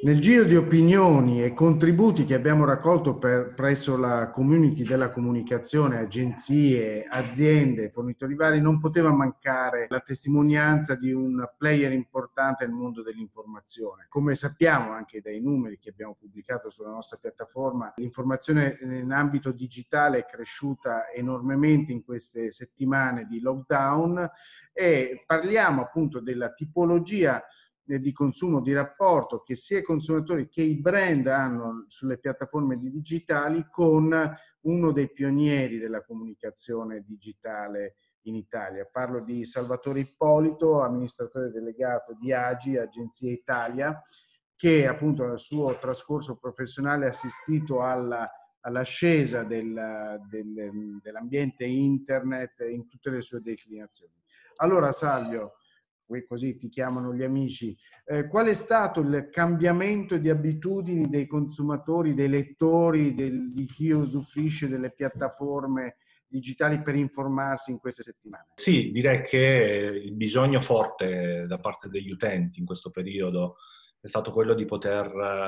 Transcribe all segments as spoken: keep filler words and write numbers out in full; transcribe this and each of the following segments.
Nel giro di opinioni e contributi che abbiamo raccolto per, presso la community della comunicazione, agenzie, aziende, fornitori vari, non poteva mancare la testimonianza di un player importante nel mondo dell'informazione. Come sappiamo anche dai numeri che abbiamo pubblicato sulla nostra piattaforma, l'informazione in ambito digitale è cresciuta enormemente in queste settimane di lockdown e parliamo appunto della tipologia di consumo, di rapporto che sia i consumatori che i brand hanno sulle piattaforme digitali con uno dei pionieri della comunicazione digitale in Italia. Parlo di Salvatore Ippolito, amministratore delegato di Agi, Agenzia Italia, che appunto nel suo trascorso professionale ha assistito alla, all'ascesa del, del, dell'ambiente internet in tutte le sue declinazioni. Allora Salvio, così ti chiamano gli amici, eh, qual è stato il cambiamento di abitudini dei consumatori, dei lettori, del, di chi usufruisce delle piattaforme digitali per informarsi in queste settimane? Sì, direi che il bisogno forte da parte degli utenti in questo periodo è stato quello di poter,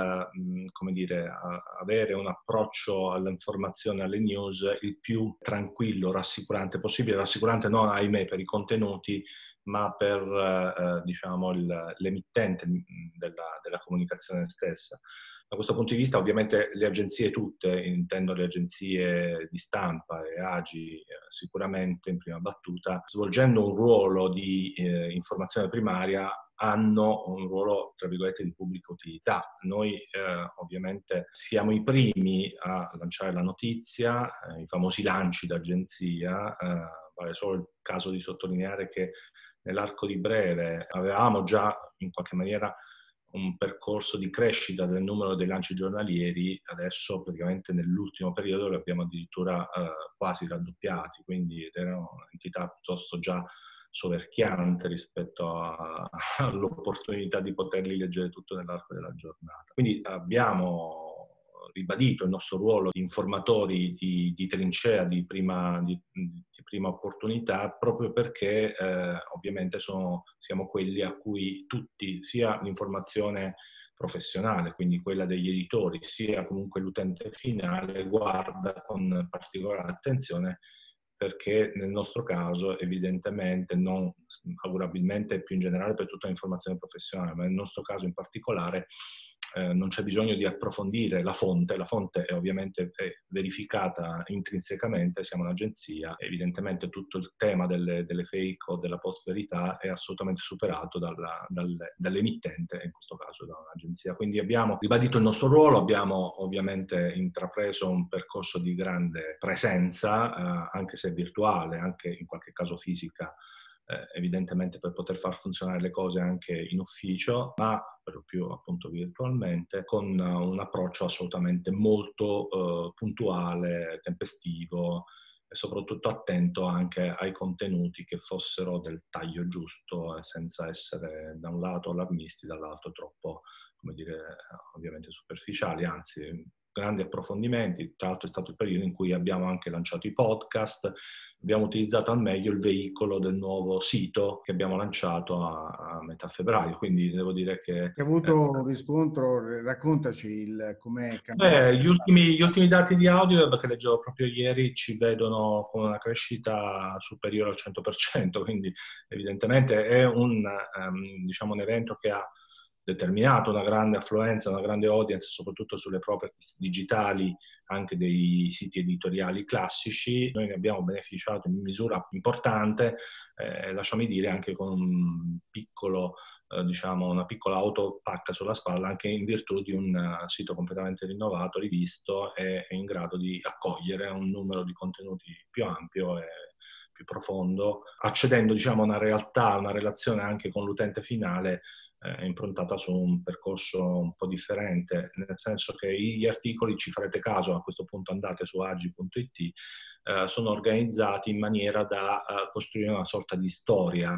eh, come dire, avere un approccio all'informazione, alle news il più tranquillo, rassicurante possibile, rassicurante non, ahimè, per i contenuti, ma per eh, diciamo, il, l'emittente della, della comunicazione stessa. Da questo punto di vista ovviamente le agenzie tutte, intendo le agenzie di stampa e Agi eh, sicuramente in prima battuta, svolgendo un ruolo di eh, informazione primaria, hanno un ruolo, tra virgolette, di pubblica utilità. Noi eh, ovviamente siamo i primi a lanciare la notizia, eh, i famosi lanci d'agenzia, eh, vale solo il caso di sottolineare che nell'arco di breve avevamo già in qualche maniera un percorso di crescita del numero dei lanci giornalieri, adesso praticamente nell'ultimo periodo li abbiamo addirittura eh, quasi raddoppiati, quindi era un'entità piuttosto già soverchiante rispetto a, all'opportunità di poterli leggere tutto nell'arco della giornata. Quindi abbiamo ribadito il nostro ruolo di informatori di, di trincea, di prima, di, di prima opportunità, proprio perché eh, ovviamente sono, siamo quelli a cui tutti, sia l'informazione professionale, quindi quella degli editori, sia comunque l'utente finale, guarda con particolare attenzione, perché nel nostro caso evidentemente, non augurabilmente più in generale per tutta l'informazione professionale, ma nel nostro caso in particolare eh, non c'è bisogno di approfondire la fonte, la fonte è ovviamente è verificata intrinsecamente, siamo un'agenzia, evidentemente tutto il tema delle, delle fake o della post-verità è assolutamente superato dalla, dal, dall'emittente, in questo caso da un'agenzia. Quindi abbiamo ribadito il nostro ruolo, abbiamo ovviamente intrapreso un percorso di grande presenza, eh, anche se virtuale, anche in qualche caso fisica, Eh, evidentemente per poter far funzionare le cose anche in ufficio, ma per lo più appunto virtualmente, con uh, un approccio assolutamente molto uh, puntuale, tempestivo e soprattutto attento anche ai contenuti che fossero del taglio giusto e senza essere da un lato allarmisti, dall'altro troppo, come dire, ovviamente superficiali, anzi grandi approfondimenti. Tra l'altro è stato il periodo in cui abbiamo anche lanciato i podcast, abbiamo utilizzato al meglio il veicolo del nuovo sito che abbiamo lanciato a, a metà febbraio, quindi devo dire che... Hai avuto un riscontro, raccontaci il, com'è cambiato. Beh, gli ultimi, gli ultimi dati di Audiweb che leggevo proprio ieri ci vedono con una crescita superiore al cento per cento, quindi evidentemente è un, um, diciamo, un evento che ha determinato una grande affluenza, una grande audience, soprattutto sulle properties digitali anche dei siti editoriali classici. Noi ne abbiamo beneficiato in misura importante, eh, lasciami dire anche con un piccolo, eh, diciamo, una piccola autopacca sulla spalla, anche in virtù di un uh, sito completamente rinnovato, rivisto e in grado di accogliere un numero di contenuti più ampio e più profondo, accedendo, diciamo, a una realtà, una relazione anche con l'utente finale è improntata su un percorso un po' differente, nel senso che gli articoli, ci farete caso, a questo punto andate su agi punto it, eh, sono organizzati in maniera da eh, costruire una sorta di storia.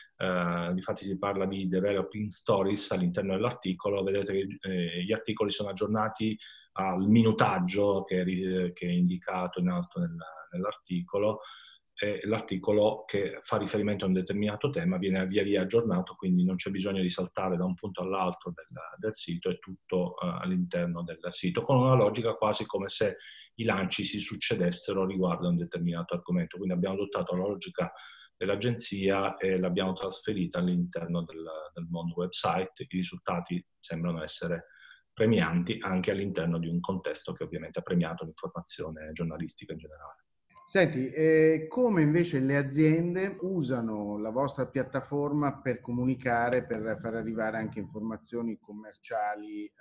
Uh, difatti si parla di developing stories all'interno dell'articolo, vedete che eh, gli articoli sono aggiornati al minutaggio che, che è indicato in alto nel, nell'articolo, e l'articolo che fa riferimento a un determinato tema viene via via aggiornato, quindi non c'è bisogno di saltare da un punto all'altro del, del sito, è tutto uh, all'interno del sito, con una logica quasi come se i lanci si succedessero riguardo a un determinato argomento. Quindi abbiamo adottato la logica dell'agenzia e l'abbiamo trasferita all'interno del, del mondo website. I risultati sembrano essere premianti anche all'interno di un contesto che ovviamente ha premiato l'informazione giornalistica in generale. Senti, eh, come invece le aziende usano la vostra piattaforma per comunicare, per far arrivare anche informazioni commerciali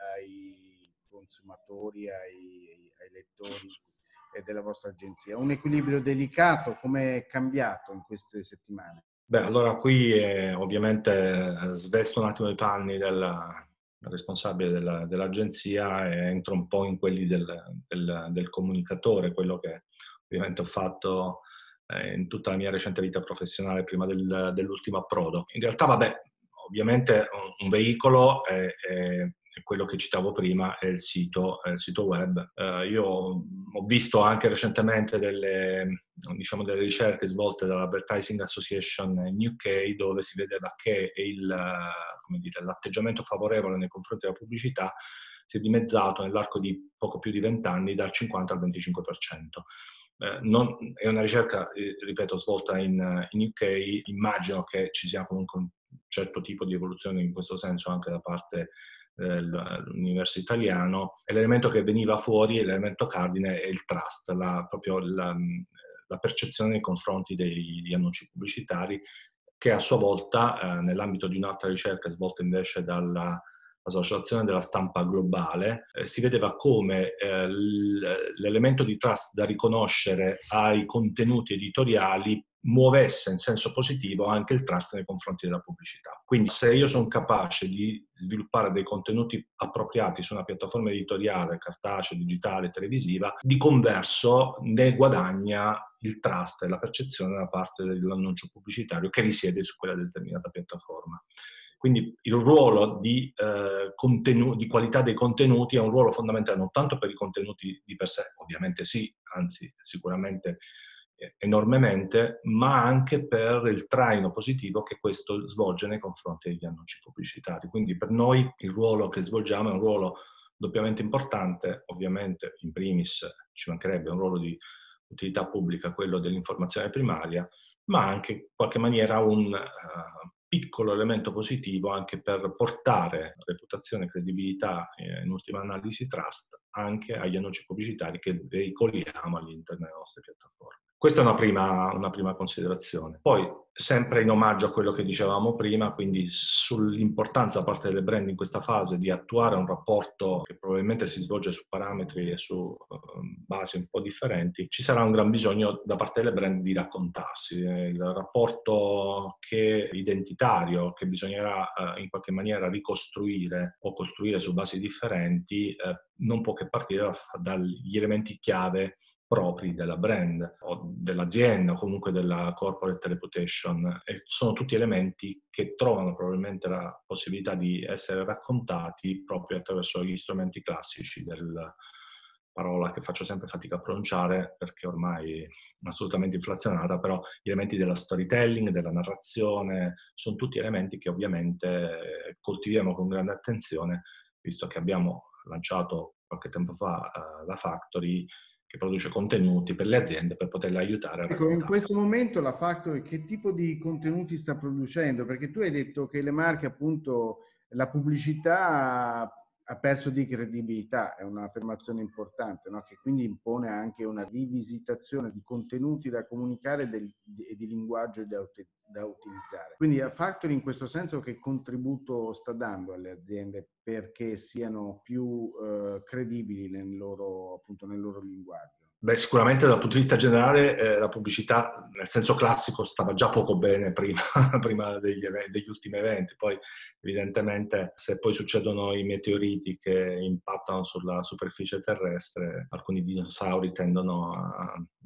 ai consumatori, ai, ai lettori della vostra agenzia? Un equilibrio delicato, come è cambiato in queste settimane? Beh, allora qui eh, ovviamente eh, svesto un attimo i panni del responsabile della, dell'agenzia e entro un po' in quelli del, del, del comunicatore, quello che ovviamente ho fatto eh, in tutta la mia recente vita professionale prima del, dell'ultimo approdo. In realtà, vabbè, ovviamente un, un veicolo è, è, è quello che citavo prima, è il sito, è il sito web. Eh, io ho visto anche recentemente delle, diciamo, delle ricerche svolte dall'Advertising Association in U K, dove si vedeva che il, come dire, l'atteggiamento favorevole nei confronti della pubblicità si è dimezzato nell'arco di poco più di vent'anni dal cinquanta al venticinque per cento. Eh, non, è una ricerca, eh, ripeto, svolta in, in U K, immagino che ci sia comunque un certo tipo di evoluzione in questo senso anche da parte dell'universo italiano, e l'elemento che veniva fuori, l'elemento cardine, è il trust, la, proprio la, la percezione nei confronti degli annunci pubblicitari, che a sua volta, eh, nell'ambito di un'altra ricerca svolta invece dalla Associazione della Stampa Globale, eh, si vedeva come eh, l'elemento di trust da riconoscere ai contenuti editoriali muovesse in senso positivo anche il trust nei confronti della pubblicità. Quindi se io sono capace di sviluppare dei contenuti appropriati su una piattaforma editoriale, cartacea, digitale, televisiva, di converso ne guadagna il trust e la percezione da parte dell'annuncio pubblicitario che risiede su quella determinata piattaforma. Quindi il ruolo di, eh, contenu- di qualità dei contenuti è un ruolo fondamentale non tanto per i contenuti di per sé, ovviamente sì, anzi sicuramente eh, enormemente, ma anche per il traino positivo che questo svolge nei confronti degli annunci pubblicitari. Quindi per noi il ruolo che svolgiamo è un ruolo doppiamente importante, ovviamente in primis ci mancherebbe un ruolo di utilità pubblica, quello dell'informazione primaria, ma anche in qualche maniera un uh, piccolo elemento positivo anche per portare reputazione, credibilità e in ultima analisi trust anche agli annunci pubblicitari che veicoliamo all'interno delle nostre piattaforme. Questa è una prima, una prima considerazione. Poi, sempre in omaggio a quello che dicevamo prima, quindi sull'importanza da parte delle brand in questa fase di attuare un rapporto che probabilmente si svolge su parametri e su uh, basi un po' differenti, ci sarà un gran bisogno da parte delle brand di raccontarsi. Il rapporto che identitario che bisognerà uh, in qualche maniera ricostruire o costruire su basi differenti uh, non può che partire dagli elementi chiave propri della brand o dell'azienda o comunque della corporate reputation, e sono tutti elementi che trovano probabilmente la possibilità di essere raccontati proprio attraverso gli strumenti classici del parola che faccio sempre fatica a pronunciare perché ormai è assolutamente inflazionata, però gli elementi della storytelling, della narrazione, sono tutti elementi che ovviamente coltiviamo con grande attenzione, visto che abbiamo lanciato qualche tempo fa uh, la Factory, che produce contenuti per le aziende per poterle aiutare a Ecco, raccontare. in questo momento la Factory che tipo di contenuti sta producendo? Perché tu hai detto che le marche, appunto, la pubblicità ha perso di credibilità, è un'affermazione importante, no? Che quindi impone anche una rivisitazione di contenuti da comunicare e di, di linguaggio da, da utilizzare. Quindi a Factory in questo senso che contributo sta dando alle aziende perché siano più eh, credibili nel loro, appunto, nel loro linguaggio? Beh, sicuramente dal punto di vista generale eh, la pubblicità nel senso classico stava già poco bene prima, prima degli, degli ultimi eventi, poi evidentemente se poi succedono i meteoriti che impattano sulla superficie terrestre, alcuni dinosauri tendono a, a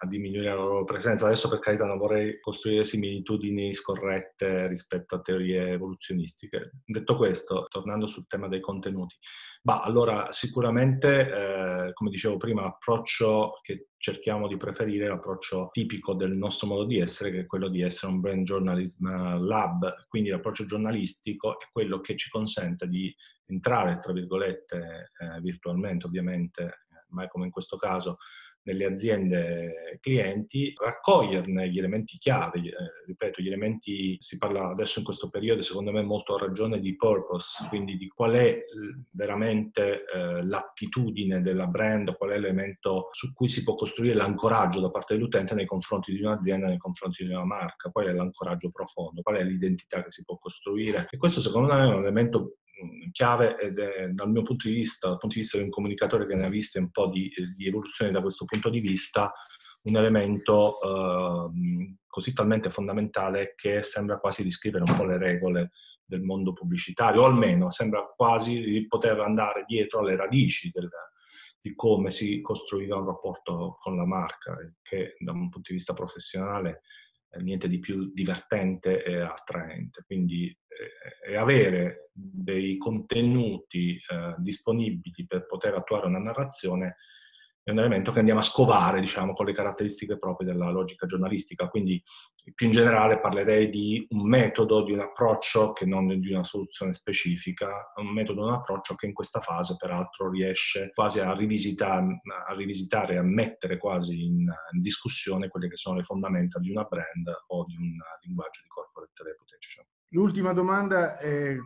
diminuire la loro presenza. Adesso, per carità, non vorrei costruire similitudini scorrette rispetto a teorie evoluzionistiche. Detto questo, tornando sul tema dei contenuti, bah, allora sicuramente, eh, come dicevo prima, l'approccio che cerchiamo di preferire è l'approccio tipico del nostro modo di essere, che è quello di essere un brand journalism lab. Quindi l'approccio giornalistico è quello che ci consente di entrare, tra virgolette, eh, virtualmente ovviamente, ma come in questo caso, nelle aziende clienti, raccoglierne gli elementi chiave, eh, ripeto, gli elementi, si parla adesso in questo periodo, secondo me molto a ragione, di purpose, quindi di qual è eh, veramente eh, l'attitudine della brand, qual è l'elemento su cui si può costruire l'ancoraggio da parte dell'utente nei confronti di un'azienda, nei confronti di una marca, qual è l'ancoraggio profondo, qual è l'identità che si può costruire. E questo secondo me è un elemento chiave, ed è, dal mio punto di vista, dal punto di vista di un comunicatore che ne ha viste un po' di, di evoluzione da questo punto di vista, un elemento eh, così talmente fondamentale che sembra quasi riscrivere un po' le regole del mondo pubblicitario, o almeno sembra quasi di poter andare dietro alle radici del, di come si costruiva un rapporto con la marca, che da un punto di vista professionale è niente di più divertente e attraente. Quindi eh, avere dei contenuti eh, disponibili per poter attuare una narrazione è un elemento che andiamo a scovare, diciamo, con le caratteristiche proprie della logica giornalistica. Quindi più in generale parlerei di un metodo, di un approccio, che non di una soluzione specifica, un metodo, un approccio che in questa fase peraltro riesce quasi a rivisitare, a rivisitare e a mettere quasi in, in discussione quelle che sono le fondamenta di una brand o di un linguaggio di corporate reputation. L'ultima domanda eh,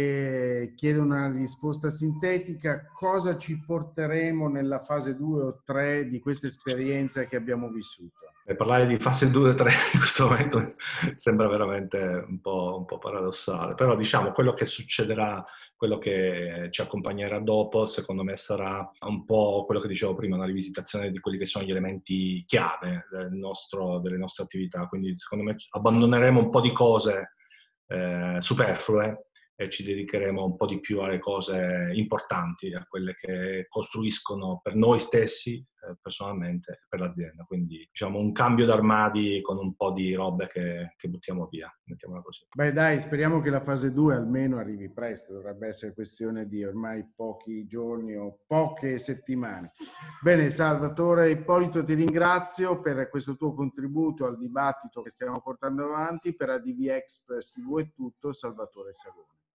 che chiede una risposta sintetica: cosa ci porteremo nella fase due o tre di questa esperienza che abbiamo vissuto? E parlare di fase due o tre in questo momento sembra veramente un po', un po' paradossale, però diciamo quello che succederà, quello che ci accompagnerà dopo, secondo me sarà un po' quello che dicevo prima, una rivisitazione di quelli che sono gli elementi chiave del nostro, delle nostre attività. Quindi secondo me abbandoneremo un po' di cose eh, superflue e ci dedicheremo un po' di più alle cose importanti, a quelle che costruiscono per noi stessi, eh, personalmente, e per l'azienda. Quindi diciamo un cambio d'armadi con un po' di robe che, che buttiamo via, mettiamola così. Beh dai, speriamo che la fase due almeno arrivi presto, dovrebbe essere questione di ormai pochi giorni o poche settimane. Bene, Salvatore Ippolito, ti ringrazio per questo tuo contributo al dibattito che stiamo portando avanti. Per A D V Express T V è tutto, Salvatore Sagone.